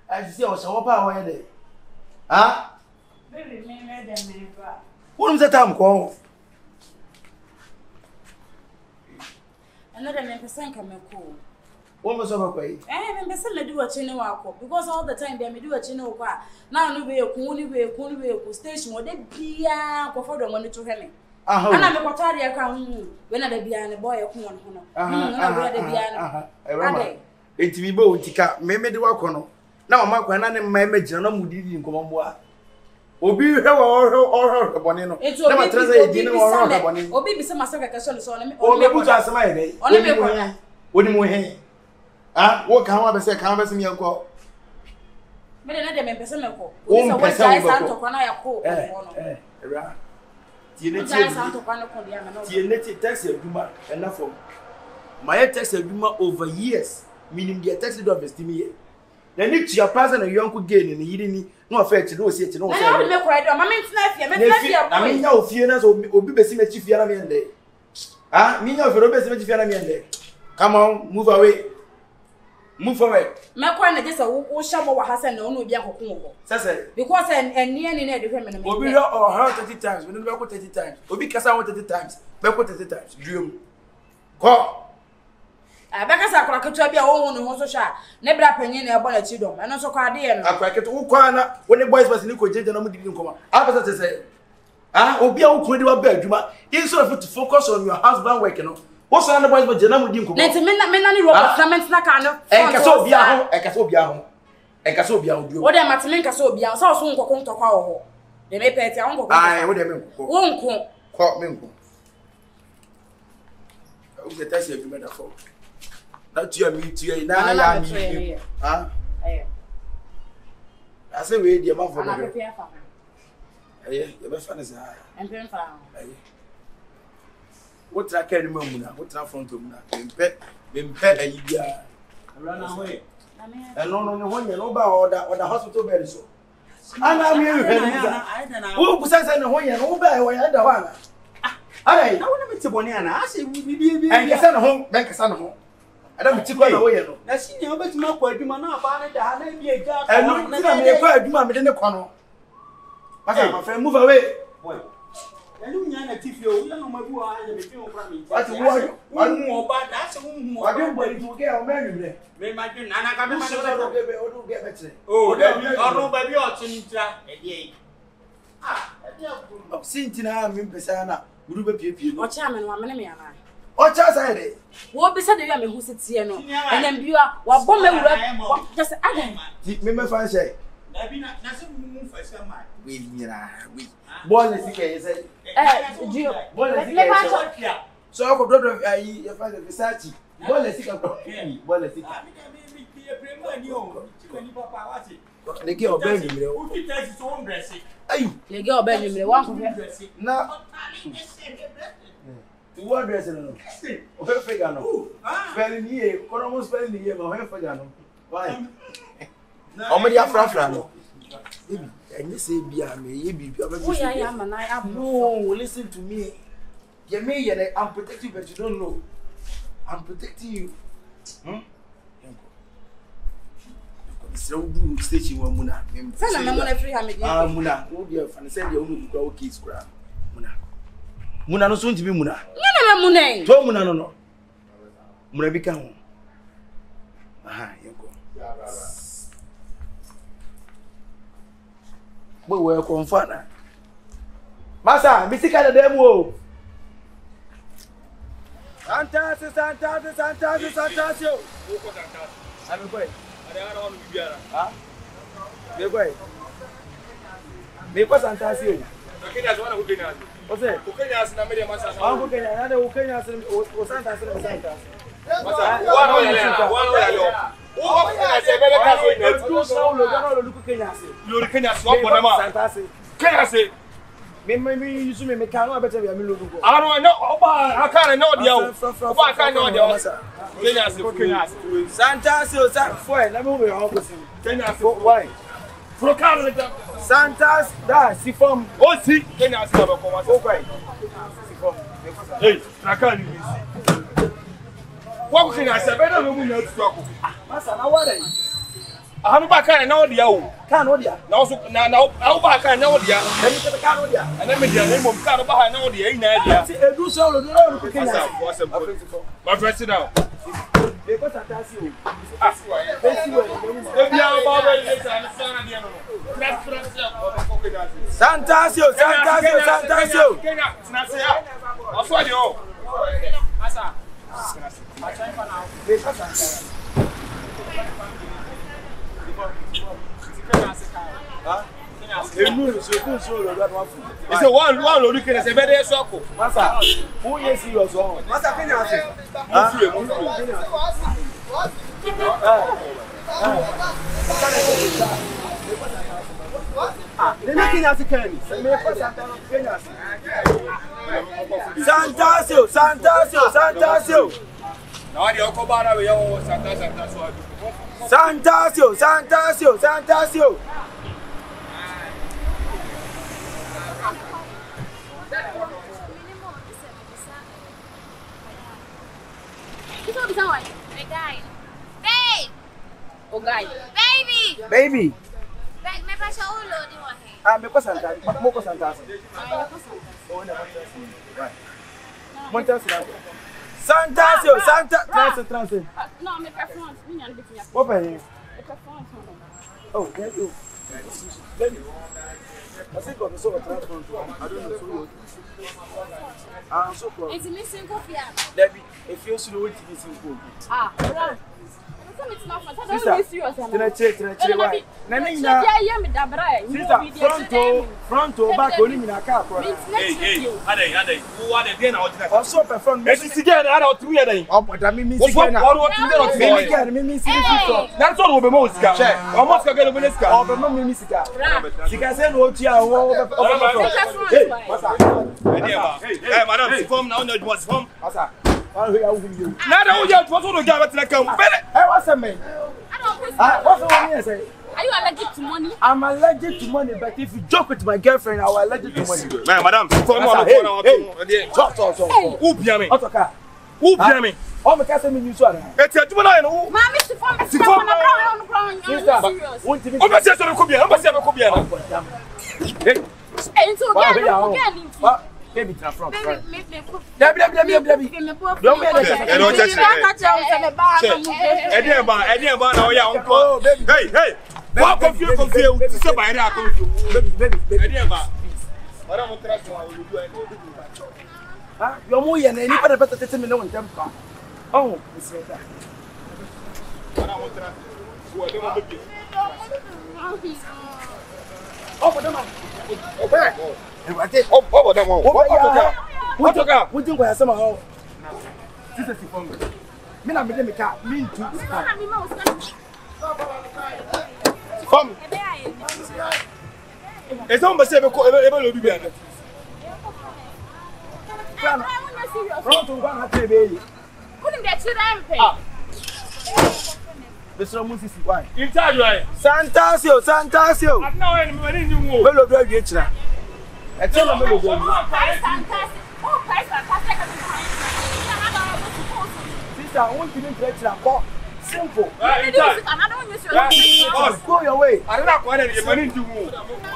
I see our shower power there. Ah? Baby, me read them in a What's the time call? Another man percent come cool. What was over way? I am a do a chino walk because all the time they do a chino qua. Now, no way, cool station or they be for the money to him. And I'm a Cotaria come when I be a boy of one. It's me both, Tika, maybe the walk on. Now, Mark, when I'm my major, no mood in Comboa. Obi her or bonino. It's never translate dinner or bonino. Or maybe some massacre son or maybe to ask my day. Only what do you mean? Ah, what can I say? Canvas me uncle. But another man, Pesamico. Oh, what's I sound to Conaya Co. Tienetti text a Duma enough for my text a Duma over years, meaning the text of estimate. Then if your person and young could gain in the evening, no effect to no see it. No, I mean, no fears or be beside Chief Yaramian day. Ah, me no for Robert Yaramian day. Come on, move away. Move away. My point is a Shamo Hassan no Bianco. Because and near the feminine. Obi or her 30 times, we don't go 30 times. Obi Casa 30 times, backward 30 times. Dream. Call. I better say, I be a woman who was shy. Never opinion about a chidom, and also cardian. I crack it all corner when the boys was in the Cojet and didn't come. I was to say, ah, Obi, I will put you a bedroom. Instead of to focus on your husband working on. What's on the boys with Jenna didn't come? Let me not comments like I know. And Casobia, and Casobia, and Casobia. What am I to make Casobia? So soon come to call. They may pay their uncle. I would have won't call me. The test you made a phone. Not you and me to you. Now I am. Ah, I say, wait, your mouth for me. Your best friend is high. And then found. What I can't remember, what's up front of me? Been pet a year. Run away. And no one, you know about the hospital very so. And I'm here. Who possesses the one and over where I had the one? I want to meet the banana. I say, we be and your son home, bank a son home. I don't take away. I see you, but not quite do man up on it. I may be a guy. I don't quite do my in the corner. My friend, move away. I don't know if you know my boy. What's one more bad? That's a woman. I don't want to get married. May my good Nana come and get better. Oh, nobody ought to. Ah, I've seen Tina Mimpesana, Ruba Pipi, or Chairman, 1 minute. Or Chaside. What beside the woman who sits here, and then you are what bomb just again. Remember, I say, I've been nothing for some. We boy, let's see, say, so I could drop a father Versace. Boy, let's see, well, let's see. They give a baby. Who takes his own dressing? Hey, they go baby. They want to dress it. Now, what dressing? Where figure no? Spelling here, almost spelling the year, but where figure no? Why? How many are Fran? And you say, be a me, I am, and I am. No, listen to me. You may, I'm protecting, but you don't know. I'm protecting you. So do station one Muna. Muna, oh dear, and send your own go kids crab. Muna no soon to be Muna. Muna, Tomuna no. Muna become. Aha, you go. But we're confirmed. Massa, Missika the demo. Fantastic. I'm going. Ah? They're going. Because I'm telling you. Okay, that's one of the things. What's it? Okay, that's not many months. I'm okay. I know okay. That's was Santa. Maybe you should make a better. I don't know. I can't know the I can't know the Santa's for let me move why? Santa's that Sifom. Oh, see, Kenyans have a command. Hey, I can't use what can I say? Better than we know to talk. Master, now what? I'm back and now the Can't hold ya. now how back and now the Let me get the car hold ya. and then the name of Car behind now the ain't idea. Do so, no, cooking. My friend, sit down. Because I tell you. Santasio. It's a one looking at a very circle. Massa, who is your song? Massa, can you say? Santasio. Now the Okobara will Santasio. Baby. Santasio. No, me preference. Me and between. What are you? Oh, thank you. Baby. I think I'm so transport. I don't know. I'm so close. It's missing coffee. Debbie, if you should wait to be simple. It's not fun. I don't serious. Front back only in a car. Hey, who are the dinner? Also perform. This is again out 3 days. Oh, but I mean, what that's all over most. Almost get a minute. Oh, but no, Mimica. She can say what you are. Hey, madam, form now, it was home. Now, you just want to get like a what's a man? What's the one say? Are you allergic to money? I'm allergic to money, but if you joke with my girlfriend, I'm allergic to money. Madam, who bear me? Who bear me? Oh, my cousin, you saw that. It's a juvenile. Mammy, to form a Baby, from Debbie. Hey. What confused? Somebody that baby. Your moy and anybody better tell me no one temper. Oh, it's that. Oh, but what do you wear somehow? This is the phone. Mina made me car, mean to come. It's almost ever will be better. Front of one baby. Couldn't get you them pay. Mr. Moses, why? In charge, right? Santasio. I'm not anybody in you. Well, of your nature. I tell them, Oh, sister, I want to make it simple. Go your way. I don't know what you're money to move.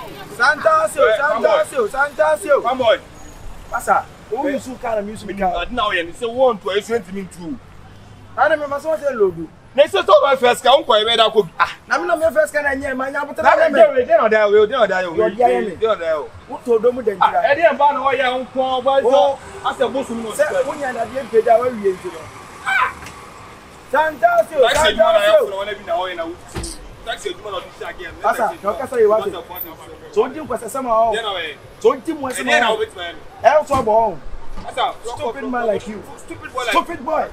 Santasio. Come on. Massa, who is who kind of music? Now, and it's a one to a sentiment too. I remember something logo. Next to my first count, I made a cook. I'm not my first kind of name. My name is What told them then? I didn't buy no young call, but as a Muslim, when you're not yet paid our way. Santasio. So you was somehow. So you was somehow. Stupid man like you. Stupid boy.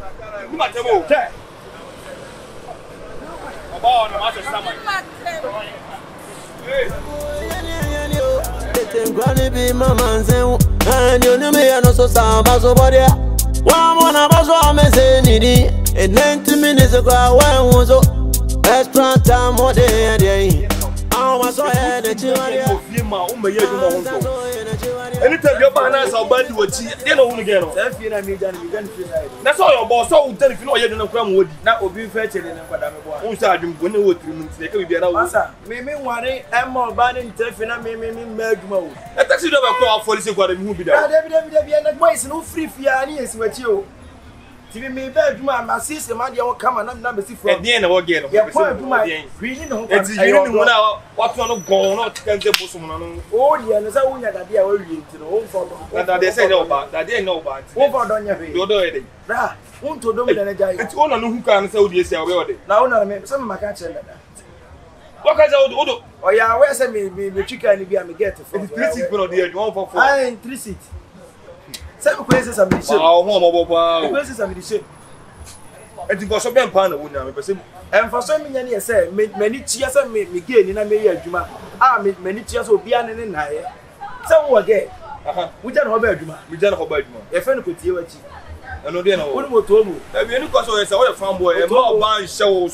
Granny be my man, and you know me, I know so sound, but so body. One of us was saying, in 90 minutes ago, I was extra time more day. I was so ahead that you are. Anytime you're buying us, I'll buy you a tea. They don't want to get on. That's all your boss. So tell if you know you're going to come with now, will be fetching in who started when you would they can be an answer. Maybe one day, I'm more banning Tefina, maybe Mergmo. A taxi driver call for this what it will be there. There boys no free fianies with you. TV me bed, my sister, my dear, come and number 6 for the end of again. Really, no, it's what's not going on to cancel Bosman. Oh, yeah, there's a woman that they are reading to the home for that they say no about that they know about. Over on your way. You're doing it. Won't to dominate. It's all on who can say, yes, I will. Now, some of my catching that. What can I do? Oh, yeah, where's me chicken and be a get it? 3 seats for the 1 for 4. I ain't 3 seats. 7 places of the ship. Oh, places of the ship. And it was a bad pan of wood. And for some many say, many cheers and make me gain in a mere Juma. I make many cheers will be an in higher. Some again. We don't have Juma. We don't have Juma. A friend could hear what you. I know they know what Otoomo. Have you any question? It's a farm boy. A more band shows.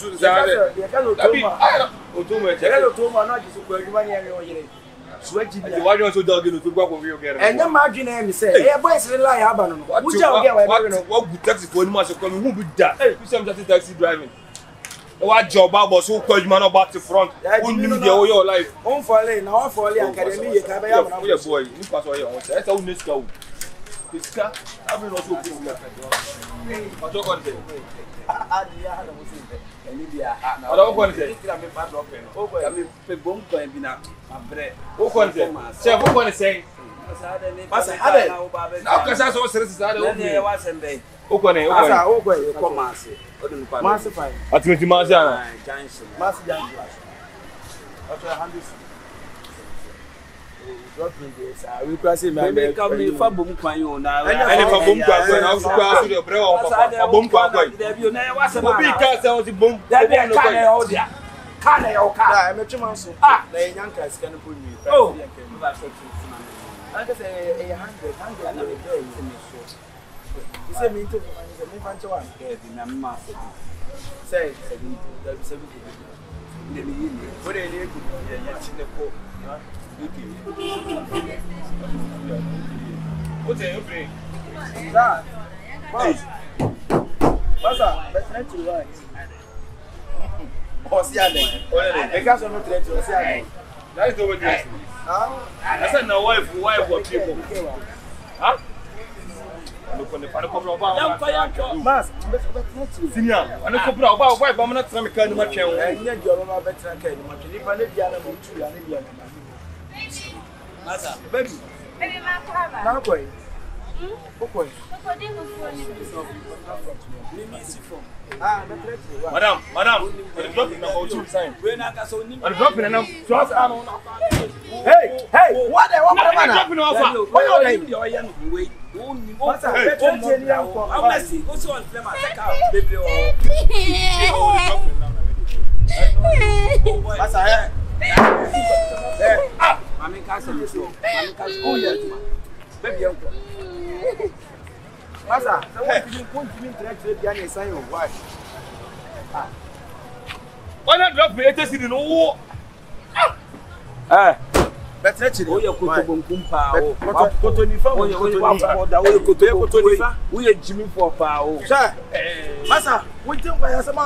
Otoomo, not just where you are. Why don't you dog into go again? And the margin and say, hey, boys, rely on what good taxi for much of coming who would that? You some taxi driving. What job was so called man about the front? Who knew your life? On for lane, now for the academy, you can be a boy. You pass all your own. That's how this go. This car, I will also be I don't want to say. I don't want to say. I mean, the bomb can be now. Who can say? Who can say? Now, because I saw services. I don't know. Who can say? Massify. I think you must have Massify. After 100. We pass him. Maybe come in for boom quayo now. And for boom quayo, I was passing the brew of boom quayo. There you never was a big car, was the boom. That be a car, dear. Can or car? I'm a chance. Ah, the young guys can put me. Oh, I can say 100 and a day in the show. You say me too, I'm a one. I'm master. Say, 70. What a year could be a what's it? Okay. What's up? Let's not to right. Oh, see, I can't not let you see. That's the way. I said, no wife, what people. Huh? Look on the panel of Mass, Senior, and a couple of wife, I'm not some kind of much. I need your better kind of much. If I live the animal, Masa, baby. Baby, ma koi. Okoi. Ah, madam, the dropping number 2 sign. We na ka so ni. The dropping number 2 sign. Hey, what man? Dropping offer. What you like? You are no way. Masa, better tell you for. How much? Go so on flema take out baby oh. Masa, ah, Mami Castle, Mami Castle, baby uncle. Masa, you want to interact the any sign of what? Ah, why not drop me? It's in no. Ah, that's actually. Oh, you're going to Kumpa. We are Jimmy for power. Sir, Masa, we don't wear some.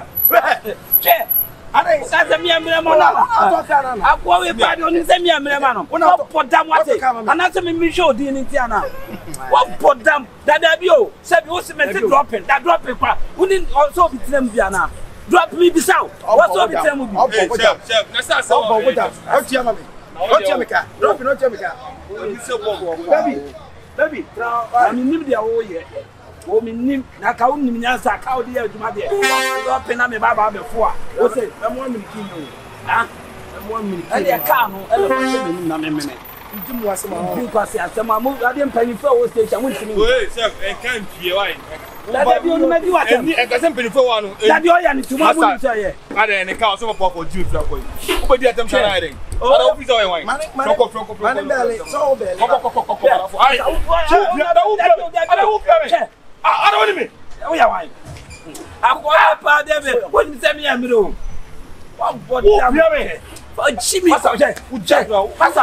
I said, me and Mama. I go away by on the same man. When I put down what and that's me show the Indiana. What put down that you said you was meant to drop it. That drop it. Who didn't also be them Diana. Drop me this out. What's all the time with you? That's all. What's your mommy? What's your car? Drop it, not your car. Baby, I mean, the whole year. Oh, me nim na ka unim nyansa ka odi adwuma de do pena me baba before o say am 1 minute you ah am 1 minute ele ka no ele ko se me na me mene ndim wasema ndim kwase asema mo ade mpani fa o station won timi we chef en kan pie why da bi onu ma di wata ni en ka se mpani fa wa no da bi o ya ni tuma mo ni so ye ade ne ka o so pop for juice fra ko o be di atam shara ide ada o fizo wen froko man bele so bele ai ada o pere I don't want me. Oh, yeah, why? I'm going to pay them. What is the name? What Jimmy, Masa, check. Masa,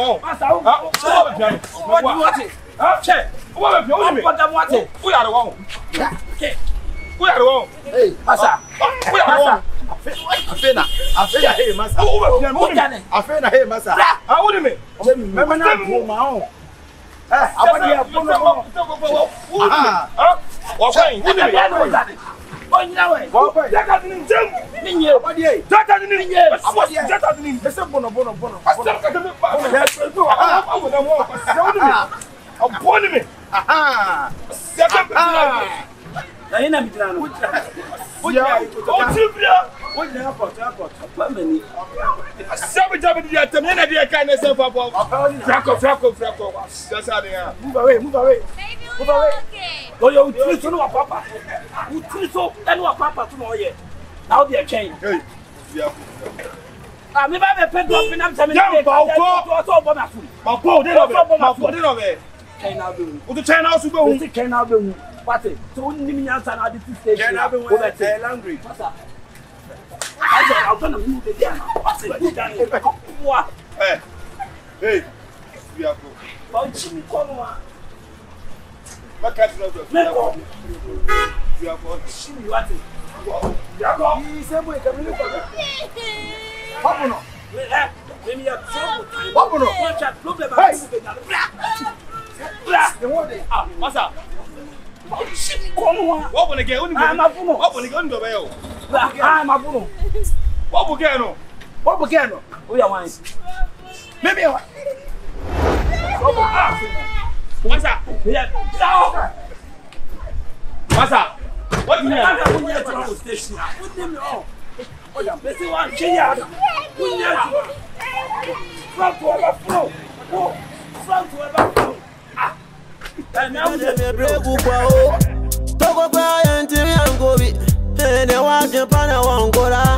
what? Check. What? We are the one. Okay. We are the one. Hey, Masa. We are the one. Afena, hey, Masa. Afena, hey, Masa. How would you mean? Remember now, my Move away. Oh, you treat you papa. You treat so papa to know ye. Now they are changed. Hey, I'm never a pet of I'm telling you. What do you Togo kwa yanti yangobi, ene wa jepana wangora.